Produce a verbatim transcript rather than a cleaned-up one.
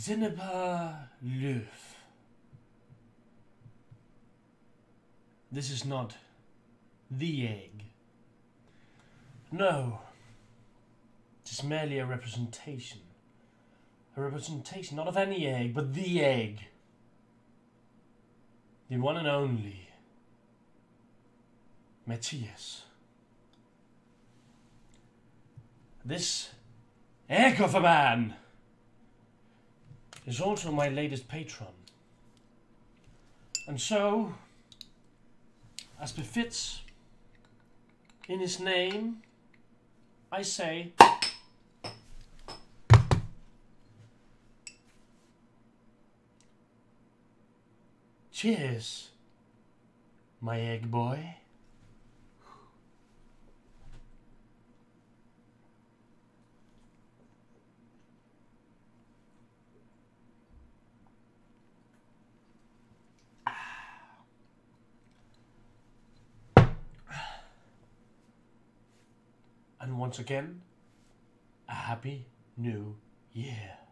Zinniber Löw. This is not the egg. No. It is merely a representation. A representation not of any egg, but the egg. The one and only Matthias. This egg of a man is also my latest patron. And so, as befits in his name, I say cheers, my egg boy. And once again, a happy new year.